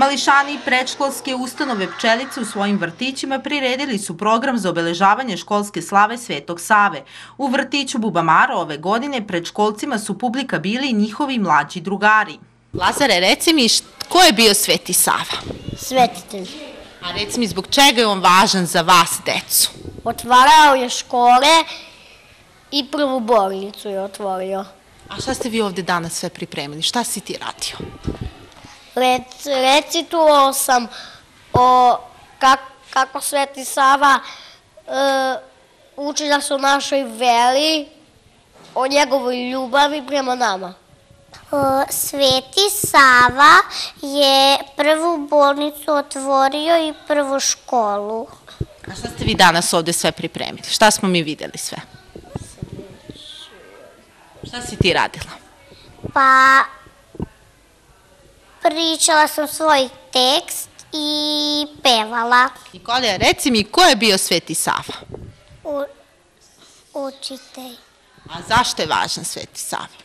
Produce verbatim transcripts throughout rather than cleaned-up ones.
Mališani predškolske ustanove Pčelice u svojim vrtićima priredili su program za obeležavanje školske slave Svetog Save. U vrtiću Bubamara ove godine predškolcima su publika bili i njihovi mlađi drugari. Lazare, reci mi, ko je bio Sveti Sava? Svetitelj. A reci mi, zbog čega je on važan za vas, decu? Otvarao je škole i prvu bolnicu je otvorio. A šta ste vi ovde danas sve pripremili? Šta si ti radio? Rec, recituo sam o kak, kako Sveti Sava e, uči nas o našoj veri, o njegovoj ljubavi prema nama. Sveti Sava je prvu bolnicu otvorio i prvu školu. A šta ste vi danas ovde sve pripremili? Šta smo mi videli sve? Šta si ti radila? Pa pričala sam svoj tekst i pevala. Nikolija, reci mi, ko je bio Sveti Sava? U, učitelj. A zašto je važan Sveti Sava?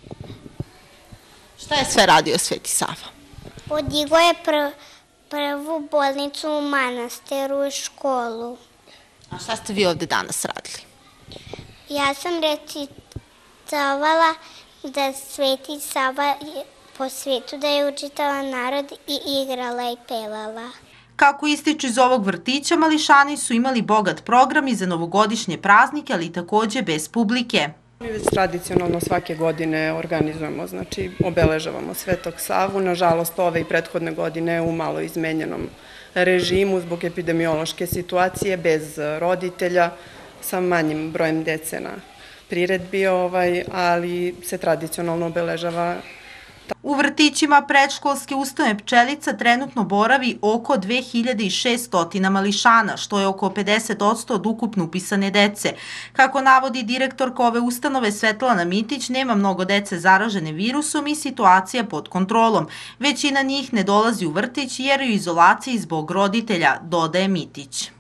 Šta je sve radio Sveti Sava? Podigao je pr, prvu bolnicu u manastiru i školu. A šta ste vi ovde danas radili? Ja sam recitovala da Sveti Sava je po svijetu, da je učitala narod i igrala i pevala. Kako ističu iz ovog vrtića, Mališani su imali bogat program i za novogodišnje praznike, ali takođe bez publike. Mi već tradicionalno svake godine organizujemo, znači obeležavamo Svetog Savu. Nažalost, ove i prethodne godine u malo izmenjenom režimu zbog epidemiološke situacije, bez roditelja, sa manjim brojem dece na priredbi, ovaj, ali se tradicionalno obeležava. U vrtićima predškolske ustanove Pčelica trenutno boravi oko dve hiljade šesto Mališana, što je oko pedeset posto od ukupno upisane dece. Kako navodi direktorka ove ustanove Svetlana Mitić, nema mnogo dece zaražene virusom i situacija pod kontrolom. Većina njih ne dolazi u vrtić jer je u izolaciji zbog roditelja, dodaje Mitić.